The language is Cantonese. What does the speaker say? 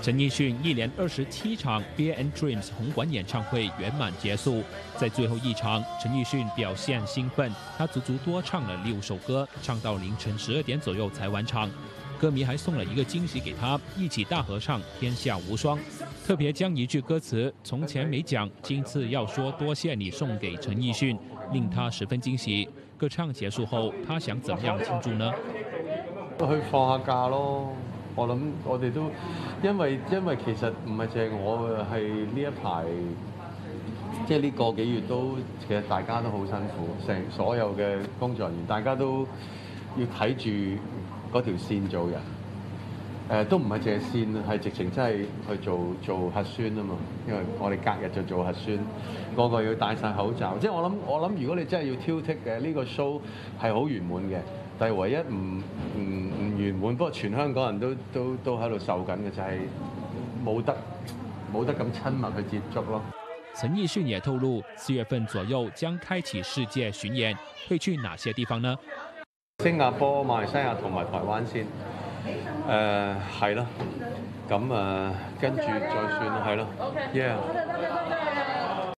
陈奕迅一连27场 Beer and Dreams 红馆演唱会圆满结束，在最后一场，陈奕迅表现兴奋，他足足多唱了6首歌，唱到凌晨12点左右才完场。歌迷还送了一个惊喜给他，一起大合唱《天下无双》，特别将一句歌词“從前沒講，今次要說多謝你”送給陳奕迅，令他十分驚喜。歌唱結束後，他想怎麼樣慶祝呢？ 去放下假咯。我諗我哋都因為其實唔係淨係我嘅，係呢一排即係呢個幾月都其實大家都好辛苦，所有嘅工作人員大家都要睇住嗰條線做人。都唔係淨係線，係直情真係去做核酸啊嘛，因為我哋隔日就做核酸，個個要戴晒口罩。即係我諗，如果你真係要挑剔嘅呢個 show 係好圓滿嘅。但係唯一唔圓滿，不過全香港人都喺度受緊嘅就係冇得咁親密去接觸咯。 陳奕迅也透露，4月份左右將開啟世界巡演，會去哪些地方呢？ 新加坡、馬來西亞同埋台灣先。係咯，咁跟住再算咯，係咯。Yeah。